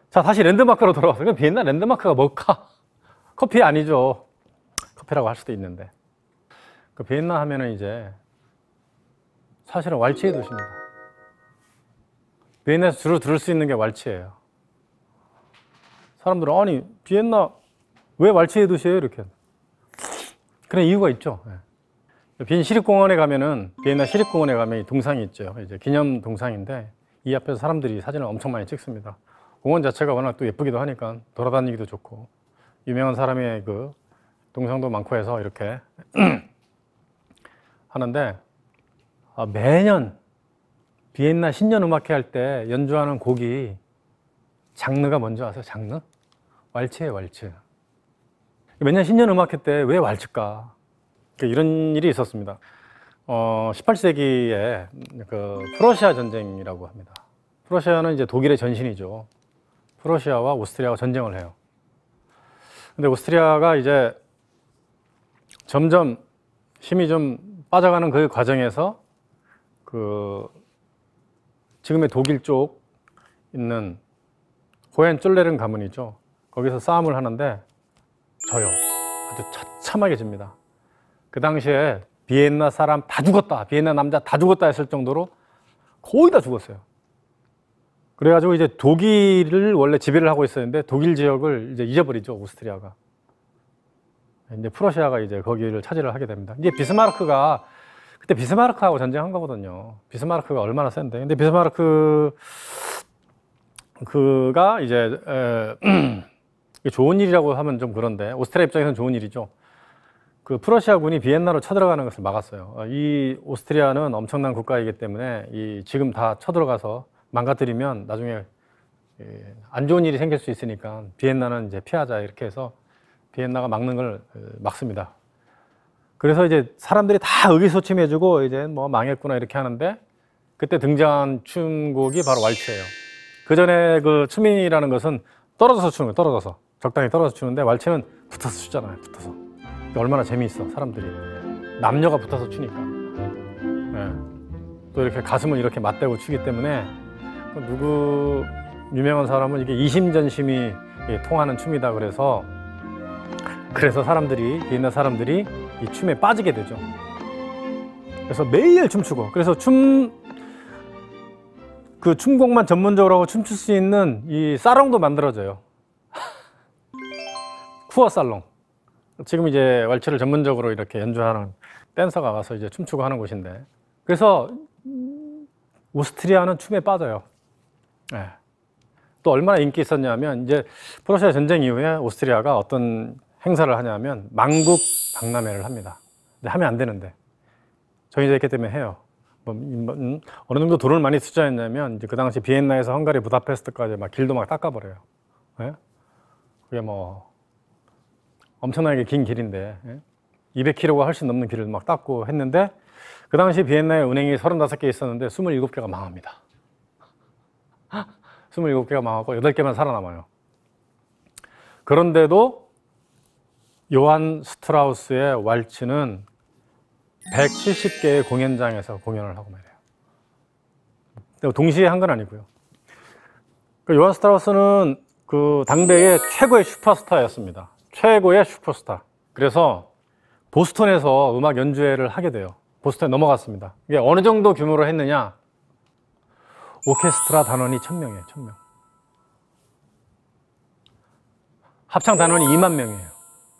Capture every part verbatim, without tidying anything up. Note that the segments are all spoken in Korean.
자, 다시 랜드마크로 돌아와서, 그럼 비엔나 랜드마크가 뭘까? 커피 아니죠. 커피라고 할 수도 있는데. 그 비엔나 하면은 이제 사실은 왈츠의 도시입니다. 비엔나에서 주로 들을 수 있는 게 왈츠예요. 사람들은 아니 비엔나 왜 왈츠의 도시예요? 이렇게. 그런 이유가 있죠. 비엔 시립공원에 가면은 비엔나 시립공원에 가면 이 동상이 있죠. 이제 기념 동상인데 이 앞에서 사람들이 사진을 엄청 많이 찍습니다. 공원 자체가 워낙 또 예쁘기도 하니까 돌아다니기도 좋고 유명한 사람의 그 동상도 많고 해서 이렇게 하는데 아, 매년 비엔나 신년음악회 할 때 연주하는 곡이 장르가 뭔지 아세요? 장르? 왈츠예요, 왈츠. 매년 신년음악회 때 왜 왈츠일까? 이런 일이 있었습니다. 어, 십팔 세기에 그 프러시아 전쟁이라고 합니다. 프러시아는 이제 독일의 전신이죠. 프러시아와 오스트리아가 전쟁을 해요. 근데 오스트리아가 이제 점점 힘이 좀 빠져가는 그 과정에서 그 지금의 독일 쪽 있는 호헨졸레른 가문이죠. 거기서 싸움을 하는데 져요. 아주 처참하게 집니다. 그 당시에 비엔나 사람 다 죽었다, 비엔나 남자 다 죽었다 했을 정도로 거의 다 죽었어요. 그래가지고 이제 독일을 원래 지배를 하고 있었는데 독일 지역을 이제 잊어버리죠, 오스트리아가. 이제 프러시아가 이제 거기를 차지를 하게 됩니다. 이제 비스마르크가 그때 비스마르크하고 전쟁한 거거든요. 비스마르크가 얼마나 센데. 근데 비스마르크 그가 이제 에, 좋은 일이라고 하면 좀 그런데 오스트리아 입장에서는 좋은 일이죠. 그 프러시아군이 비엔나로 쳐들어가는 것을 막았어요. 이 오스트리아는 엄청난 국가이기 때문에 이 지금 다 쳐들어가서 망가뜨리면 나중에 안 좋은 일이 생길 수 있으니까 비엔나는 이제 피하자 이렇게 해서 비엔나가 막는 걸 막습니다. 그래서 이제 사람들이 다 의기소침해지고 이제 뭐 망했구나 이렇게 하는데 그때 등장한 춤곡이 바로 왈츠예요. 그 전에 그 춤이라는 것은 떨어져서 추는 거예요. 떨어져서 적당히 떨어져서 추는데 왈츠는 붙어서 추잖아요. 붙어서 얼마나 재미있어 사람들이 남녀가 붙어서 추니까. 네. 또 이렇게 가슴을 이렇게 맞대고 추기 때문에 누구 유명한 사람은 이게 이심전심이 통하는 춤이다 그래서 그래서 사람들이 비엔나 사람들이 이 춤에 빠지게 되죠. 그래서 매일 춤추고 그래서 춤 그 춤곡만 전문적으로 하고 춤출 수 있는 이 사롱도 만들어져요. 쿠어 살롱. 지금 이제 왈츠를 전문적으로 이렇게 연주하는 댄서가 가서 이제 춤추고 하는 곳인데 그래서 오스트리아는 춤에 빠져요. 네. 또 얼마나 인기 있었냐면 이제 프러시아 전쟁 이후에 오스트리아가 어떤 행사를 하냐면 만국 박람회를 합니다. 근데 하면 안 되는데 정해져 있기 때문에 해요. 뭐, 뭐, 어느 정도 돈을 많이 투자했냐면 이제 그 당시 비엔나에서 헝가리 부다페스트까지 막 길도 막 닦아버려요. 네? 그게 뭐 엄청나게 긴 길인데 예? 이백 킬로미터가 훨씬 넘는 길을 막 닦고 했는데 그 당시 비엔나에 은행이 서른다섯 개 있었는데 스물일곱 개가 망합니다. 스물일곱 개가 망하고 여덟 개만 살아남아요. 그런데도 요한 스트라우스의 왈츠는 백칠십 개의 공연장에서 공연을 하고 말이에요. 동시에 한 건 아니고요. 그러니까 요한 스트라우스는 그 당대의 최고의 슈퍼스타였습니다. 최고의 슈퍼스타. 그래서 보스턴에서 음악 연주회를 하게 돼요. 보스턴에 넘어갔습니다. 이게 어느 정도 규모로 했느냐? 오케스트라 단원이 천 명이에요. 천 명. 합창 단원이 이만 명이에요.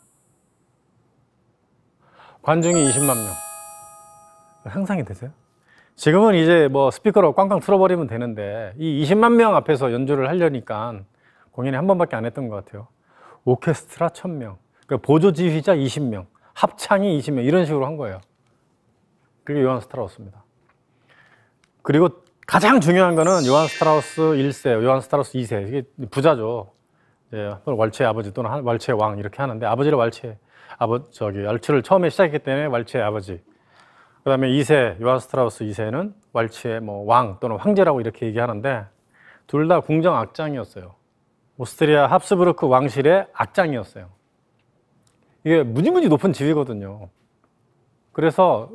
관중이 이십만 명. 상상이 되세요? 지금은 이제 뭐 스피커로 꽝꽝 틀어버리면 되는데 이 이십만 명 앞에서 연주를 하려니까 공연이 한 번밖에 안 했던 것 같아요. 오케스트라 천 명, 그러니까 보조 지휘자 이십 명, 합창이 이십 명 이런 식으로 한 거예요. 그게 요한 스트라우스입니다. 그리고 가장 중요한 거는 요한 스트라우스 일 세, 요한 스트라우스 이 세 이게 부자죠. 예, 왈츠의 아버지 또는 왈츠의 왕 이렇게 하는데 아버지를 왈츠의 아버 저기 왈츠를 처음에 시작했기 때문에 왈츠의 아버지. 그다음에 이 세 요한 스트라우스 이 세는 왈츠의 뭐 왕 또는 황제라고 이렇게 얘기하는데 둘 다 궁정 악장이었어요. 오스트리아 합스부르크 왕실의 악장이었어요. 이게 무지무지 높은 지위거든요. 그래서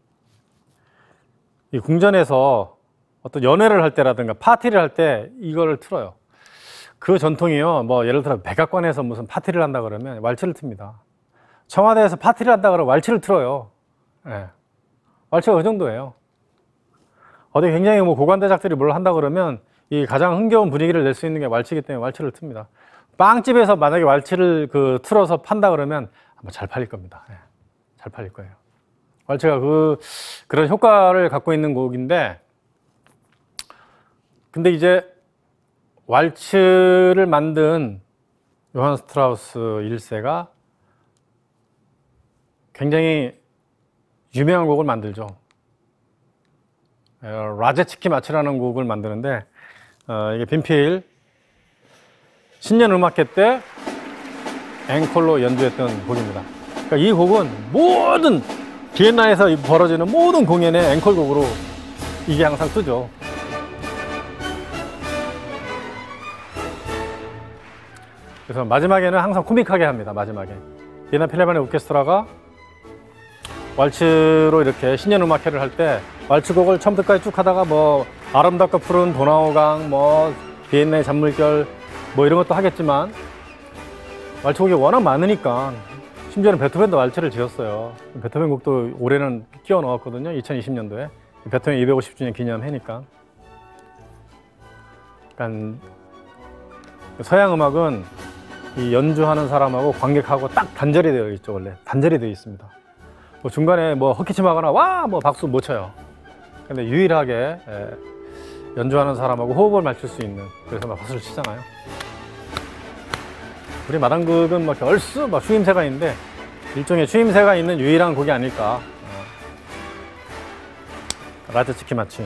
이 궁전에서 어떤 연회를 할 때라든가 파티를 할 때 이거를 틀어요. 그 전통이요. 뭐 예를 들어 백악관에서 무슨 파티를 한다 그러면 왈츠를 틉니다. 청와대에서 파티를 한다 그러면 왈츠를 틀어요. 예. 왈츠가 그 정도예요. 어디 굉장히 뭐 고관대작들이 뭘 한다 그러면 이 가장 흥겨운 분위기를 낼 수 있는 게 왈츠이기 때문에 왈츠를 틉니다. 빵집에서 만약에 왈츠를 그 틀어서 판다 그러면 아마 잘 팔릴 겁니다. 예. 잘 팔릴 거예요. 왈츠가 그 그런 효과를 갖고 있는 곡인데, 근데 이제 왈츠를 만든 요한 스트라우스 일 세가 굉장히 유명한 곡을 만들죠. 라제츠키 마치라는 곡을 만드는데, 어, 이게 빈필 신년 음악회 때 앵콜로 연주했던 곡입니다. 그러니까 이 곡은 모든 비엔나에서 벌어지는 모든 공연의 앵콜곡으로 이게 항상 뜨죠. 그래서 마지막에는 항상 코믹하게 합니다. 마지막에 비엔나 필하모닉 오케스트라가 왈츠로 이렇게 신년음악회를 할 때 왈츠곡을 처음부터까지 쭉 하다가 뭐 아름답고 푸른 도나우강, 뭐 비엔나의 잔물결 뭐 이런 것도 하겠지만 왈츠곡이 워낙 많으니까 심지어는 베토벤도 왈츠를 지었어요. 베토벤 곡도 올해는 끼워 넣었거든요. 이천이십 년도에 베토벤 이백오십 주년 기념해니까. 그러니까 서양 음악은 이 연주하는 사람하고 관객하고 딱 단절이 되어 있죠. 원래 단절이 되어 있습니다. 뭐 중간에 뭐 헛기침하거나 와 뭐 박수 못 쳐요. 근데 유일하게 에, 연주하는 사람하고 호흡을 맞출 수 있는, 그래서 막 박수를 치잖아요. 우리 마당극은 막 얼쑤 막 추임새가 있는데 일종의 추임새가 있는 유일한 곡이 아닐까. 어. 라제츠키 마치.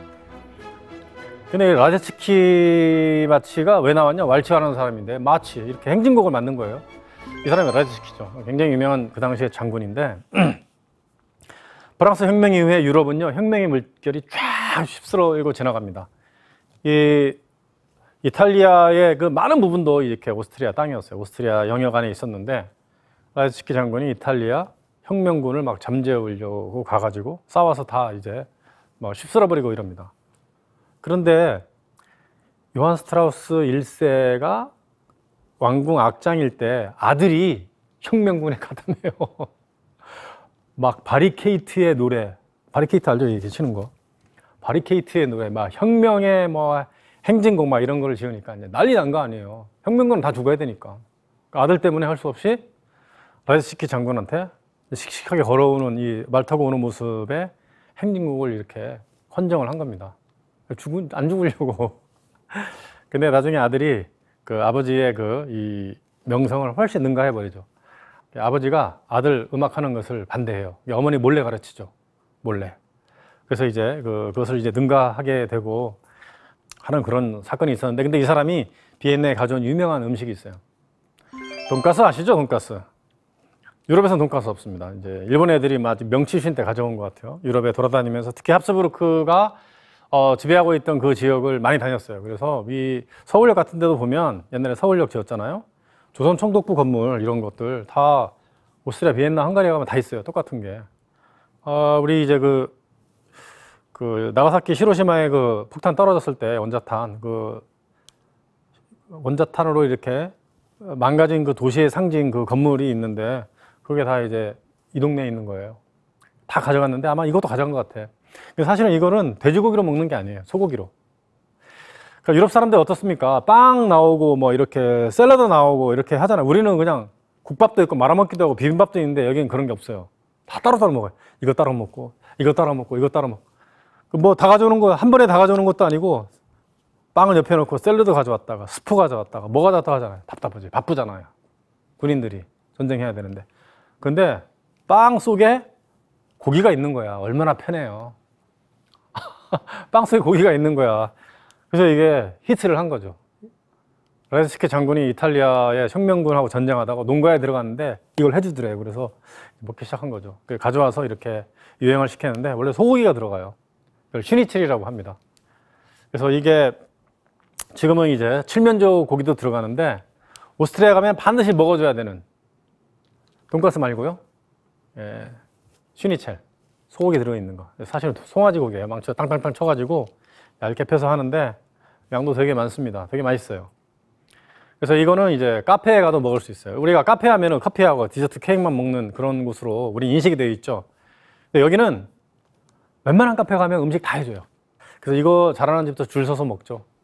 근데 라제츠키 마치가 왜 나왔냐? 왈츠하는 사람인데 마치 이렇게 행진곡을 만든 거예요. 이 사람이 라제츠키죠. 굉장히 유명한 그 당시의 장군인데 프랑스 혁명 이후에 유럽은요 혁명의 물결이 쫙 휩쓸어 지나갑니다. 이 이탈리아의 그 많은 부분도 이렇게 오스트리아 땅이었어요. 오스트리아 영역 안에 있었는데 라제츠키 장군이 이탈리아 혁명군을 막 잠재우려고 가가지고 싸워서 다 이제 막 휩쓸어 버리고 이럽니다. 그런데 요한 스트라우스 일 세가 왕궁 악장일 때 아들이 혁명군에 가담해요. 막 바리케이트의 노래, 바리케이트 알죠? 이렇게 치는 거. 바리케이트의 노래, 막 혁명의 뭐 행진곡 막 이런 거를 지으니까 이제 난리 난 거 아니에요. 혁명군은 다 죽어야 되니까. 그러니까 아들 때문에 할 수 없이 라제츠키 장군한테 씩씩하게 걸어오는 이 말 타고 오는 모습에 행진곡을 이렇게 헌정을 한 겁니다. 죽은, 안 죽으려고. 근데 나중에 아들이 그 아버지의 그 이 명성을 훨씬 능가해 버리죠. 아버지가 아들 음악하는 것을 반대해요. 어머니 몰래 가르치죠. 몰래. 그래서 이제 그, 그것을 이제 능가하게 되고 하는 그런 사건이 있었는데, 근데 이 사람이 비엔나에 가져온 유명한 음식이 있어요. 돈가스 아시죠? 돈가스. 유럽에서는 돈가스 없습니다. 이제 일본 애들이 막 명치 쉰 때 가져온 것 같아요. 유럽에 돌아다니면서 특히 합스부르크가 어, 지배하고 있던 그 지역을 많이 다녔어요. 그래서 이 서울역 같은 데도 보면 옛날에 서울역 지었잖아요. 조선 총독부 건물 이런 것들 다 오스트리아, 비엔나, 헝가리에 가면 다 있어요. 똑같은 게. 어, 우리 이제 그, 그 나가사키 히로시마에 그 폭탄 떨어졌을 때 원자탄, 그 원자탄으로 이렇게 망가진 그 도시의 상징 그 건물이 있는데 그게 다 이제 이 동네에 있는 거예요. 다 가져갔는데 아마 이것도 가져간 것 같아. 사실은 이거는 돼지고기로 먹는 게 아니에요. 소고기로. 그러니까 유럽 사람들 어떻습니까? 빵 나오고 뭐 이렇게 샐러드 나오고 이렇게 하잖아요. 우리는 그냥 국밥도 있고 말아먹기도 하고 비빔밥도 있는데 여기는 그런 게 없어요. 다 따로따로 먹어요. 이거 따로 먹고 이거 따로 먹고 이거 따로 먹고. 뭐 다 가져오는 거 한 번에 다 가져오는 것도 아니고 빵을 옆에 놓고 샐러드 가져왔다가 스프 가져왔다가 뭐 가져왔다가 하잖아요. 답답하지. 바쁘잖아요. 군인들이 전쟁해야 되는데. 근데 빵 속에 고기가 있는 거야. 얼마나 편해요. 빵 속에 고기가 있는 거야. 그래서 이게 히트를 한 거죠. 라제츠키 장군이 이탈리아의 혁명군하고 전쟁하다가 농가에 들어갔는데 이걸 해주더래요. 그래서 먹기 시작한 거죠. 가져와서 이렇게 유행을 시켰는데 원래 소고기가 들어가요. 이걸 슈니첼이라고 합니다. 그래서 이게 지금은 이제 칠면조 고기도 들어가는데 오스트리아 가면 반드시 먹어줘야 되는 돈가스 말고요. 예, 슈니첼. 소고기 들어있는 거. 사실은 송아지 고기예요. 망쳐 땅땅땅 쳐가지고 얇게 펴서 하는데 양도 되게 많습니다. 되게 맛있어요. 그래서 이거는 이제 카페에 가도 먹을 수 있어요. 우리가 카페 하면은 커피하고 디저트 케이크만 먹는 그런 곳으로 우리 인식이 되어 있죠. 근데 여기는 웬만한 카페 가면 음식 다 해줘요. 그래서 이거 잘하는 집도 줄 서서 먹죠.